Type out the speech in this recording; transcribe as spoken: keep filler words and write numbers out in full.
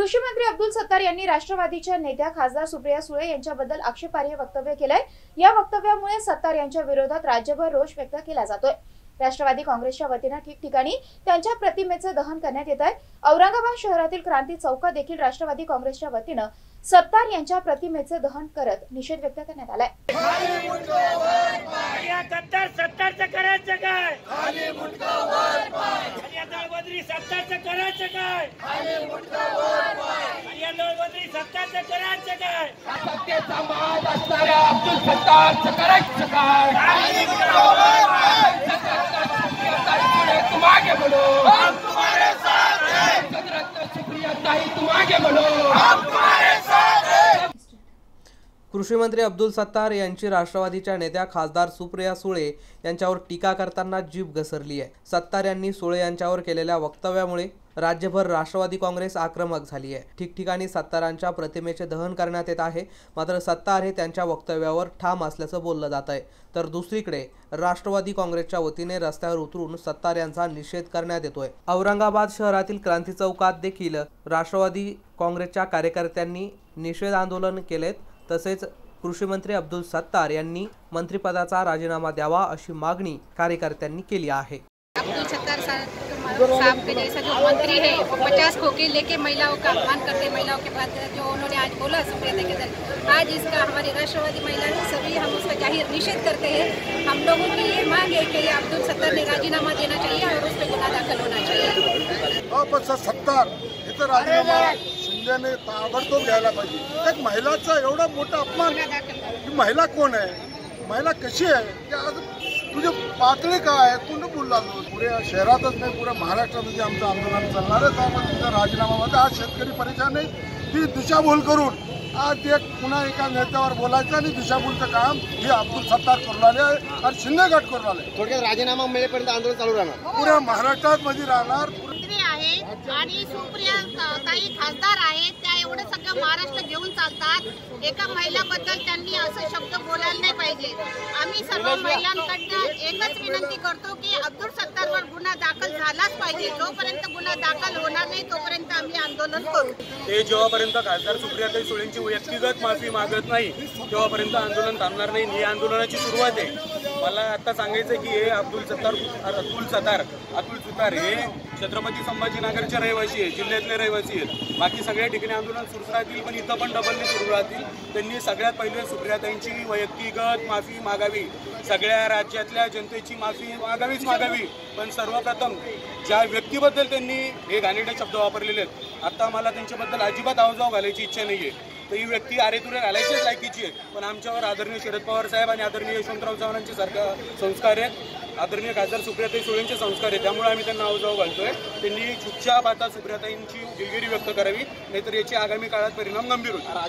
कृषी मंत्री अब्दुल सत्तार यांनी राष्ट्रवादीच्या नेत्या खासदार सुप्रिया सुळे यांच्याबद्दल आक्षेपार्ह वक्तव्य केलंय। या वक्तव्यामुळे सत्तार यांच्या विरोधात राज्यभर रोष व्यक्त केला जातोय। राष्ट्रवादी काँग्रेसच्या वतीने ठिकठिकाणी त्यांच्या प्रतिमेचे दहन करण्यात येत आहे। औरंगाबाद शहरातील क्रांती चौकात देखील राष्ट्रवादी काँग्रेसच्या वतीने सत्तार यांच्या प्रतिमेचे दहन करत निषेध व्यक्त करण्यात आलाय। कृषी मंत्री अब्दुल सत्तार यांची राष्ट्रवादीच्या नेत्या खासदार सुप्रिया सुळे यांच्यावर टीका करताना जीभ घसरली आहे। सत्तार यांनी सुळे यांच्यावर केलेल्या वक्तव्यामुळे राज्यभर राष्ट्रवादी काँग्रेस आक्रमक झाली आहे। ठिकठिकाणी सत्तारांच्या प्रतिमेचे दहन करण्यात येत आहे। मात्र सत्तार हे त्यांच्या वक्तव्यावर ठाम असल्याचं बोललं जात आहे। तर दुसरीकडे राष्ट्रवादी काँग्रेसच्या वतीने रस्त्यावर उतरून सत्तार यांचा निषेध करण्यात येतोय। औरंगाबाद शहरातील क्रांती चौकात देखील राष्ट्रवादी काँग्रेसच्या कार्यकर्त्यांनी निषेध आंदोलन केलेत। तसेच कृषी मंत्री अब्दुल सत्तार यांनी मंत्रिपदाचा राजीनामा द्यावा अशी मागणी कार्यकर्त्यांनी केली आहे। अब्दुल सत्तार साहब के जैसा जो मंत्री है वो पचास खोके लेके महिलाओं का अपमान करते, महिलाओं के बाद जो उन्होंने आज बोला सुप्रिया के दल आज इसका हमारी राष्ट्रवादी महिलाएं सभी हम उसका जाहिर निषेध करते हैं। हम लोगों की ये मांग है कि अब्दुल सत्तार ने राजीनामा देना चाहिए और उस पर गुन्हा दाखल होना चाहिए। सत्तार हे तर राजीनामा शिंदेने ताबडतोब घ्यायला पाहिजे। एक महिलाचा एवढा मोठा अपमान, ही महिला कोण आहे, महिला कशी आहे, आज तुझे पातळी काय आहे, कोण बोलला? पुऱ्या शहरातच नाही पुऱ्या महाराष्ट्रामध्ये आमचं आंदोलन चालणार आहे। त्यामुळे तुमचा राजीनामामध्ये आज शेतकरी परेशान नाही, ती दिशाभूल करून आज एक पुन्हा एका नेत्यावर बोलायचं आणि दिशाभूलचं काम हे अब्दुल सत्तार करू लागले आहे आणि शिंदे गट करू लागले। थोडक्यात राजीनामा मिळेपर्यंत आंदोलन चालू राहणार, पुऱ्या महाराष्ट्रात मध्ये राहणार। आणि सुप्रिया ताई खासदार आहेत, त्या एवढं सगळं महाराष्ट्र घेऊन चालतात। एका महिलाबद्दल त्यांनी असं शब्द बोलायला नाही पाहिजे। आम्ही सर्व महिलांकडनं एकच विनंती करतो की अब्दुल सत्तारवर गुन्हा दाखल झालाच पाहिजे। जोपर्यंत गुन्हा दाखल होणार नाही तोपर्यंत आम्ही आंदोलन करू। ते जेव्हापर्यंत खासदार सुप्रियाताई सुळेंची व्यक्तिगत माफी मागत नाही तेव्हापर्यंत आंदोलन थांबणार नाही। ही आंदोलनाची सुरुवात आहे। मला आता सांगायचं की हे अब्दुल सत्तार अब्दुल सत्तार अब्दुल सुतार हे छत्रपती संभाजीनगरचे रहिवासी आहेत, जिल्ह्यातले रहिवासी आहेत। बाकी सगळ्या ठिकाणी आंदोलन सुरू राहतील, पण इथं पण डबलने सुरू राहतील। त्यांनी सगळ्यात पहिले सुप्रियाताईंची वैयक्तिगत माफी मागावी, सगळ्या राज्यातल्या जनतेची माफी मागावीच मागावी। पण सर्वप्रथम ज्या व्यक्तीबद्दल त्यांनी हे घाणेरडे शब्द वापरलेले आहेत, आता मला त्यांच्याबद्दल अजिबात आवजाव घालायची इच्छा नाही आहे। तर ही व्यक्ती आरेतुरे घालायचीच लायकीची आहे, पण आमच्यावर आदरणीय शरद पवार साहेब आणि आदरणीय यशवंतराव चव्हाणांचे सारखं संस्कार आहेत, आदरणीय खासदार सुप्रियाताई सुळेंचे संस्कार आहेत। त्यामुळे आम्ही त्यांना आवजाव घालतोय। त्यांनी चुपचाप आता सुप्रियाताईंची दिलगिरी व्यक्त करावी, नाहीतर याची आगामी काळात परिणाम गंभीर होईल।